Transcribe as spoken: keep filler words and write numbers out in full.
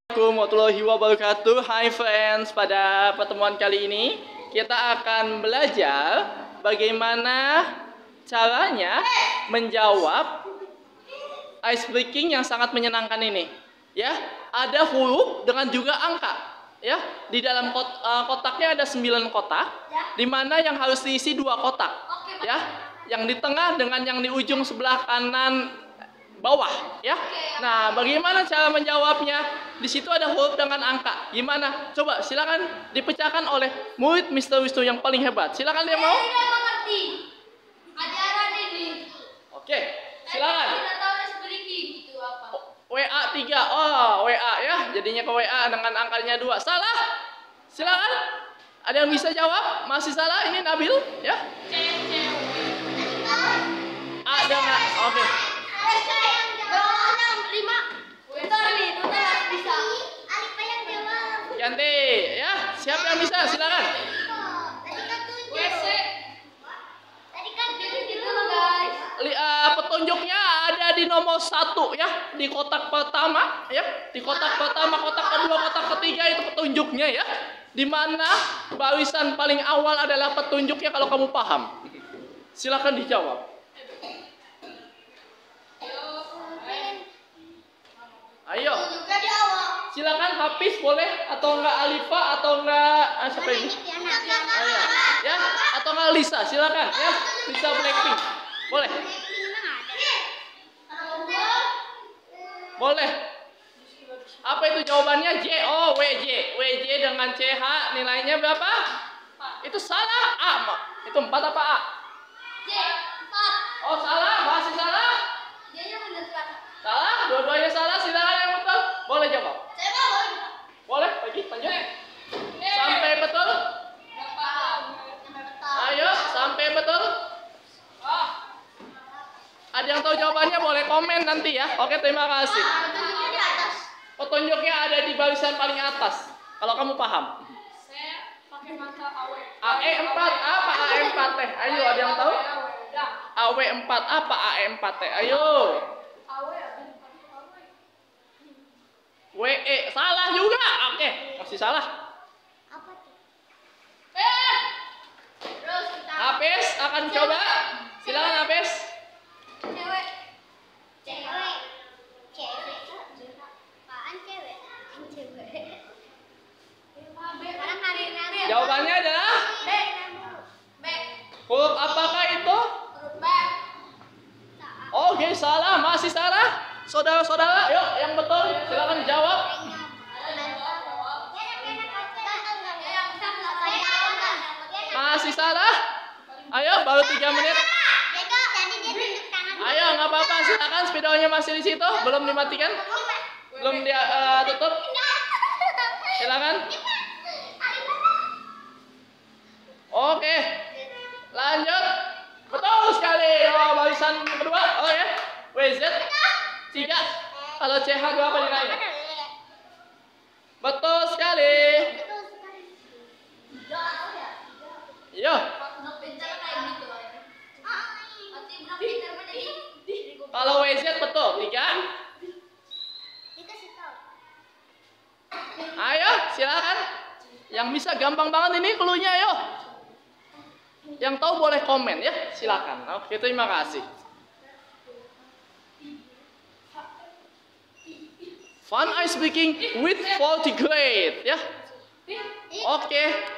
Assalamualaikum warahmatullahi wabarakatuh. Hai friends, pada pertemuan kali ini kita akan belajar bagaimana caranya menjawab ice breaking yang sangat menyenangkan ini. Ya, ada huruf dengan juga angka. Ya, di dalam kot, uh, kotaknya ada sembilan kotak, di mana yang harus diisi dua kotak. Ya, yang di tengah dengan yang di ujung sebelah kanan bawah. Ya, nah bagaimana cara menjawabnya? Di situ ada huruf dengan angka. Gimana? Coba silakan dipecahkan oleh murid mister Wisnu yang paling hebat. Silakan dia mau. Oke, silakan. W A tiga. Oh, W A ya. Jadinya ke W A dengan angkanya dua. Salah. Silakan. Ada yang bisa jawab? Masih salah ini Nabil, ya? A dengan oke. Ganti, ya. Siapa yang bisa? Silakan. Uh, petunjuknya ada di nomor satu ya, di kotak pertama ya, di kotak pertama, kotak kedua, kotak ketiga itu petunjuknya ya, di mana barisan paling awal adalah petunjuknya kalau kamu paham. Silakan dijawab. Ayo. Silakan Hafiz boleh atau enggak Alifa atau enggak ah, siapa ini? Ayo. Ya, atau enggak Lisa, silakan ya. Lisa Blackpink. Boleh. Boleh. Apa itu jawabannya? J O W J. W J dengan C H nilainya berapa? Itu salah. A. Itu empat apa A? J. empat. Oh, salah. Masih salah? J-nya benar salah. Salah? Dua-duanya salah. Silakan yang betul. Boleh jawab. Saya mau boleh. Boleh, pergi lanjut. Sampai betul? Ayo, sampai betul. Ada yang tahu jawabannya boleh komen nanti ya. Oke, terima kasih. Petunjuknya di atas. Petunjuknya ada di barisan paling atas. Kalau kamu paham. Saya pakai mata A W. A E empat apa A E empat teh? Ayo, ada yang tahu? A W empat apa A E empat teh? Ayo. W E salah juga. Oke, masih salah. Apa tuh? Hafiz akan coba. Silakan Hafiz. Cewek. Cewek. Cewek. Apaan cewek? Cewek. Jawabannya adalah B. B. huruf apakah itu? Huruf B. Oke, salah, masih salah. Saudara-saudara, yuk yang betul silakan jawab. Masih salah? Ayo, baru tiga menit. Ayo, nggak apa-apa, silakan spidolnya masih di situ, belum dimatikan, belum dia uh, tutup. Silakan. Oke, lanjut. Betul sekali. Oh, barisan kedua. Oh ya, W Z tiga. Kalau C H berapa nilainya? Betul sekali. Yo. Kalau W Z betul tiga. Ayo, silakan. Yang bisa gampang banget ini cluenya, ayo. Yang tahu boleh komen ya, silakan. Oke, terima kasih. Fun ice breaking with forty grade ya. Oke.